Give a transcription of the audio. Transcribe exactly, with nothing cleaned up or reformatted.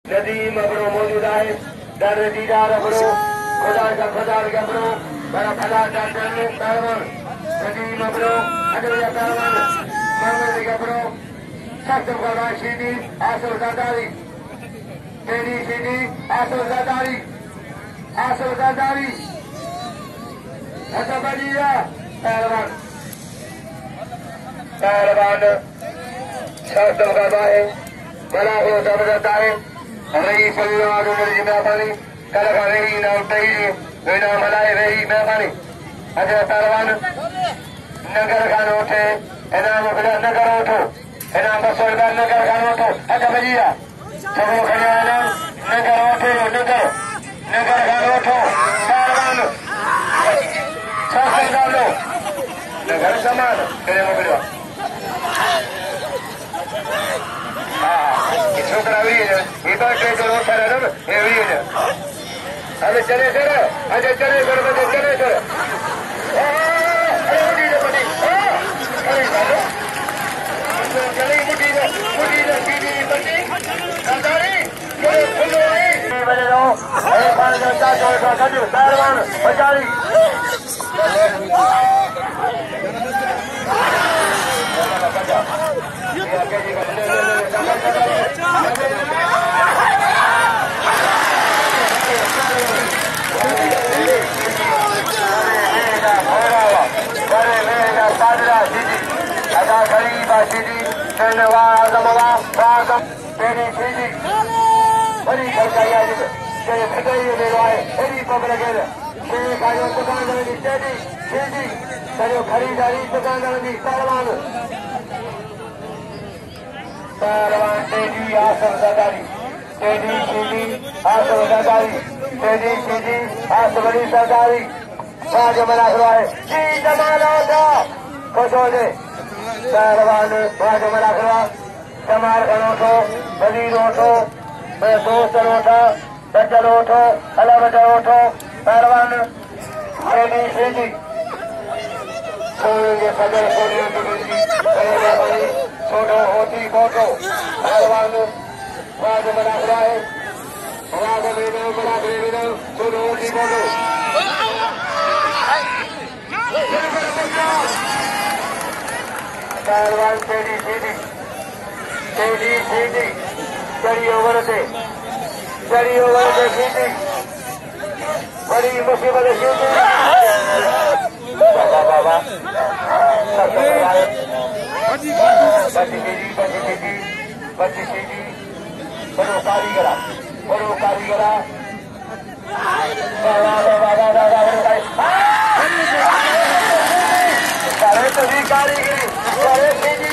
नदीम अबरो मौजूद है। दर दीदार अबरो खुदा का खुदा का अबरो बड़ा खुदा का करने पहलवान नदीम अबरो अगले पहलवान मोहम्मद का अबरो सख्त मुकाबला शीदी आसो ज़ादारी तेरी शीदी आसो ज़ादारी आसो ज़ादारी ऐसा बजिया पहलवान पहलवान सख्त मुकाबला है बड़ा हो जबरदस्त है रही सल्लल्लाहु अलैहि वसल्लम कल का रही नाम तही वेना मलाए रही मेहमानी अजय पहलवान नगर खान उठे इनाम उठा नगर उठो इनाम बसो रुपया नगर खान उठो अच्छा भजिया सब खड़े इनाम नगर उठे नगर नगर खान उठो पहलवान शासन डालो नगर समान करे मोकलियो छोकरा भी है ये बात के जो सारा ना ये भी है अरे चले सर अरे चले सर बजे चले सर अरे मुड़ी ले मुड़ी अरे चलो चले मुड़ी ले मुड़ी ले सीधी बच्ची सरदारी चलो खुलो है बजे रहो अरे पांच दस चार सौ का काजू पहलवान बचारी बड़ी सरकारी आज फिटाई ले रहा है बड़ी पब्लिक है दुकानदार की तेजी तेजी करो खरीदारी दुकानदार की पहलवान पहलवान तेजी आसम सरदारी तेजी सीधी आसम सरदारी तेजी सीधी आसम बड़ी सरदारी बाज मना करवाए जी जमाना था खुश हो जाए पहलवान बाज मना करवा जमाल खान उठो वजीर उठो दोस्त उठो सज्जन उठो अलावट उठो पहलवान सीधी सीधी सोएंगे सजल सोने की बिंदी करेगा भाई छोटो होती फोटो पहलवान बाज मना करवाए राग मेरे बड़ा मेरे छोटो होती फोटो पहलवान तेजी सीधी तेजी सीधी चढ़ी ओवर से चढ़ी ओवर से सीधी बड़ी मुसीबत सीधी बाबा बाबा बच्ची सीधी बच्ची सीधी बच्ची सीधी बड़ो कारीगरा बड़ो कारीगरा बाबा बाबा बाबा करे तो भी कारीगरी करे सीधी